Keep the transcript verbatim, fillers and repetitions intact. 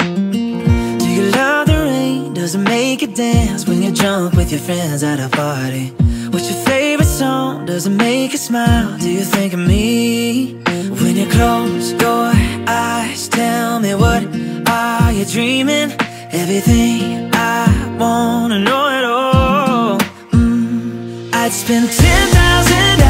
Do you love the rain? Does it make you dance when you're drunk with your friends at a party? What's your favorite song? Does it make you smile? Do you think of me? When you close your eyes, tell me, what are you dreaming? Everything I wanna know at all. mm, I'd spend ten thousand